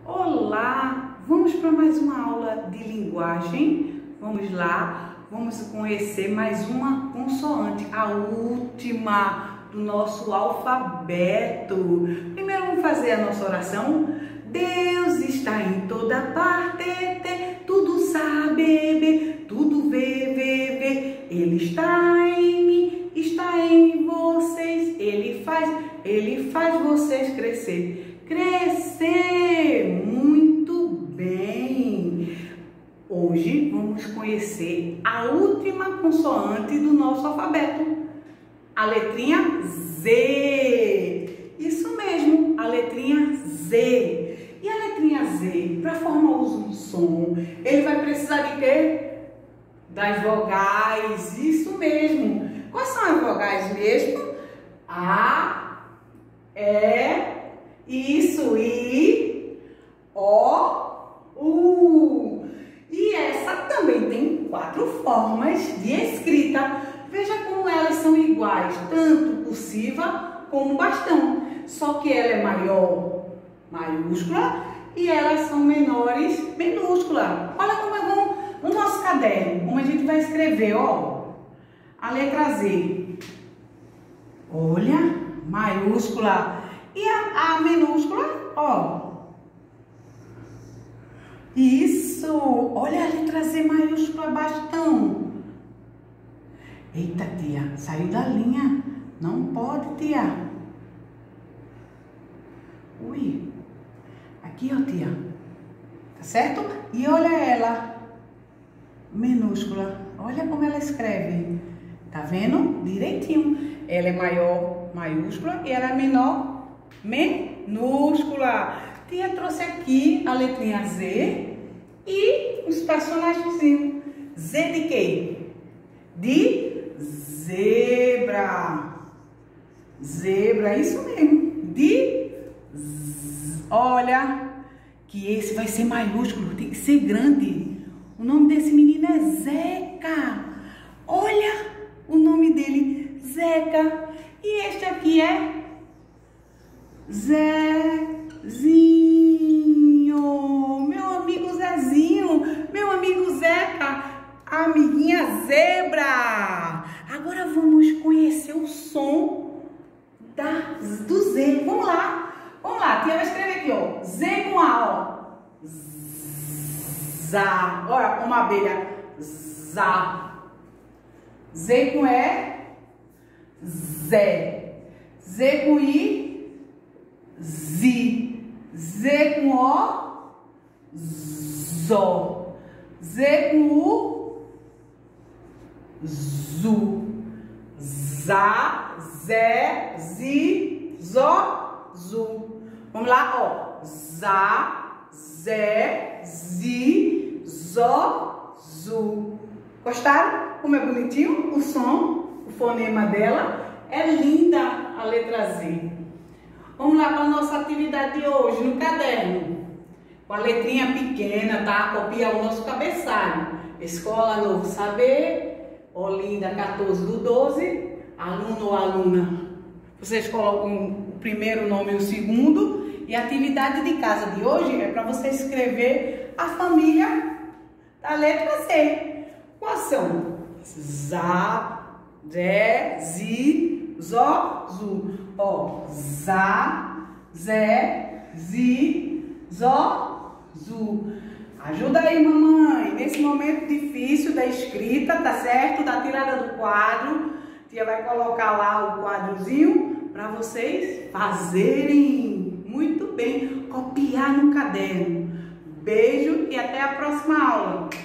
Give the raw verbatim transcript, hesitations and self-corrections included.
Olá, vamos para mais uma aula de linguagem. Vamos lá, vamos conhecer mais uma consoante, a última do nosso alfabeto. Primeiro vamos fazer a nossa oração. Deus está em toda parte, tudo sabe, tudo vê, vê, vê. Ele está em mim, está em vocês. Ele faz, ele faz vocês crescer. Crescer, muito bem. Hoje vamos conhecer a última consoante do nosso alfabeto, a letrinha Z. Isso mesmo, a letrinha Z. E a letrinha Z, para formar um som, ele vai precisar de quê? Das vogais, isso mesmo. Quais são as vogais mesmo? A, E, isso, I, O, U. E essa também tem quatro formas de escrita. Veja como elas são iguais, tanto cursiva como bastão. Só que ela é maior, maiúscula, e elas são menores, minúscula. Olha como é bom no nosso caderno, como a gente vai escrever, ó. A letra Z. Olha, maiúscula. E a, a minúscula, ó. Isso. Olha a letra Z maiúscula, bastão. Eita, tia, saiu da linha. Não pode, tia. Ui. Aqui, ó, tia. Tá certo? E olha ela. Minúscula. Olha como ela escreve. Tá vendo? Direitinho. Ela é maior, maiúscula, e ela é menor, minúscula. Tia trouxe aqui a letrinha Z e os personagens. Z de quê? De zebra. Zebra, isso mesmo. De z... Olha, que esse vai ser maiúsculo, tem que ser grande. O nome desse menino é Zeca. Olha o nome dele, Zeca. E este aqui é Zezinho, meu amigo Zezinho, meu amigo Zeca, amiguinha Zebra. Agora vamos conhecer o som da, do Z. Vamos lá, vamos lá. A tia vai escrever aqui, ó. Z com A, ó. Zá. Olha como a abelha. Zá. Z com E. Zé. Z com I. Zi. Z com O. Zó. Z com U. Zu. Zá. Zé. Zi. Zó. Zu. Vamos lá, ó. Zá. Zé. Zi. Zó. Zu. Gostaram? Como é bonitinho o som, o fonema dela? É linda a letra Z. Vamos lá para a nossa atividade de hoje no caderno. Com a letrinha pequena, tá? Copia o nosso cabeçalho. Escola Novo Saber, Olinda quatorze do doze, aluno ou aluna. Vocês colocam o primeiro nome e o segundo. E a atividade de casa de hoje é para você escrever a família da letra Z. Quais são? Zá, Zé, Zi, Zó, Zu. Ó, Zá, Zé, Zi, Zó, Zu. Ajuda aí, mamãe, nesse momento difícil da escrita, tá certo? Da tirada do quadro. A tia vai colocar lá o quadrozinho para vocês fazerem muito bem, copiar no caderno. Beijo e até a próxima aula.